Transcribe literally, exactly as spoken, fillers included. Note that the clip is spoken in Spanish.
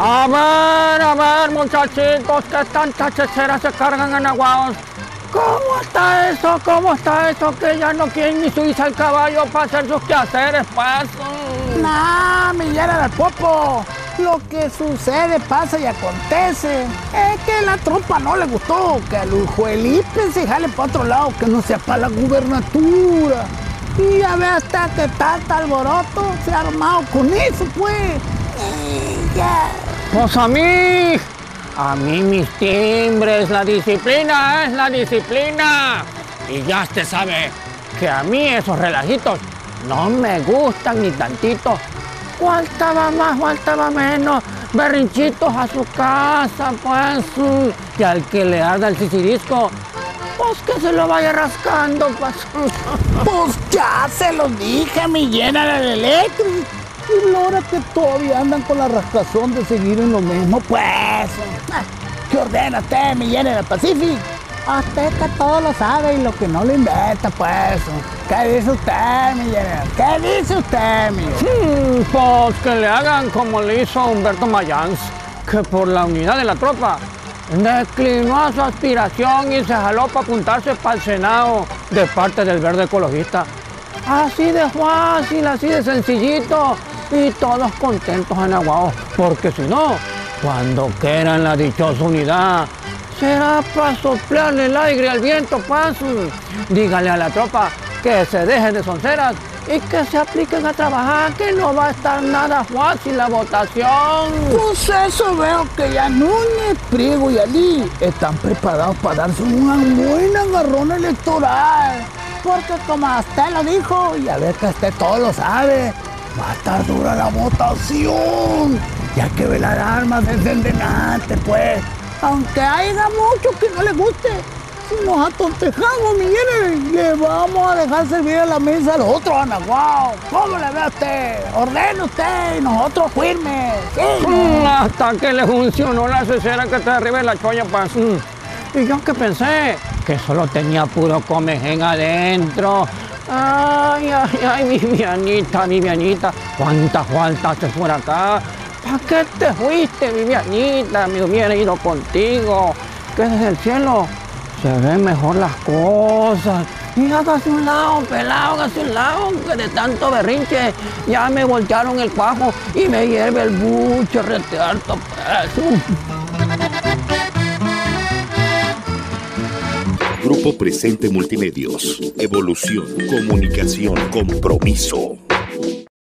A ver, a ver, muchachitos, que tantas checheras se cargan en Aguados. ¿Cómo está eso? ¿Cómo está eso? Que ya no quieren ni subirse al caballo para hacer sus quehaceres, pues. Nah, mi llena del popo. Lo que sucede, pasa y acontece. Es que la tropa no le gustó, que a Luis Felipe se jale para otro lado, que no sea para la gubernatura. Y ya ve hasta que tanta alboroto se ha armado con eso, pues. Y ya. Pues a mí, a mí mis timbres, la disciplina es la disciplina. Y ya usted sabe que a mí esos relajitos no me gustan ni tantito. Faltaba más, faltaba menos, berrinchitos a su casa, pues. Y al que le arda el sisirisco, pues que se lo vaya rascando, pues. Pues ya se los dije, mi llena del electro. Y la hora que todavía andan con la rascazón de seguir en lo mismo, pues. ¿Qué ordena usted, mi llena del Pacífico? Usted que todo lo sabe y lo que no lo inventa, pues. ¿Qué dice usted, mi llena? ¿Qué dice usted, mi llena? Hmm, pues que le hagan como le hizo a Humberto Mayans, que por la unidad de la tropa declinó a su aspiración y se jaló para apuntarse para el Senado de parte del Verde Ecologista. Así de fácil, así de sencillito, y todos contentos en Aguados, porque si no, cuando quieran la dichosa unidad, será para soplarle el aire al viento, pues. Dígale a la tropa que se dejen de sonceras y que se apliquen a trabajar, que no va a estar nada fácil la votación. Pues eso veo que ya Núñez, Priego y Alí están preparados para darse una buena agarrón electoral. Porque como usted lo dijo, y a ver que usted todo lo sabe, va a estar dura la votación. Y hay que velar armas desde el delante, pues. Aunque haya muchos que no les guste, si nos atontejamos, Miguel, le vamos a dejar servir a la mesa a los otros anaguados. ¿Cómo le ve a usted? Ordene usted y nosotros firmes. ¿Sí? Mm, hasta que le funcionó la cesera que está arriba de la cholla, pues. Mm. Y yo que pensé que solo tenía puro comején adentro. Ay, ay, ay, Vivianita, Vivianita, cuántas faltas te por acá. ¿Para qué te fuiste, Vivianita? Me hubiera ido contigo. Que desde el cielo se ven mejor las cosas. Y hágase un lado, pelado, hágase un lado, que de tanto berrinche ya me voltearon el cuajo y me hierve el buche, rete harto peso. Grupo Presente Multimedios. Evolución, comunicación, compromiso.